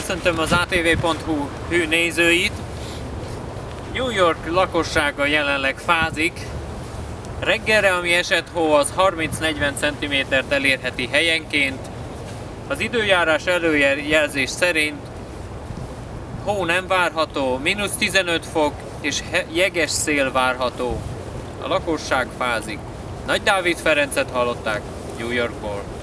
Köszöntöm az ATV.hu hű nézőit. New York lakossága jelenleg fázik. Reggelre, ami esett hó, az 30-40 cm-t elérheti helyenként. Az időjárás előjelzés szerint hó nem várható, -15 fok és jeges szél várható. A lakosság fázik. Nagy Dávid Ferencet hallották New Yorkból.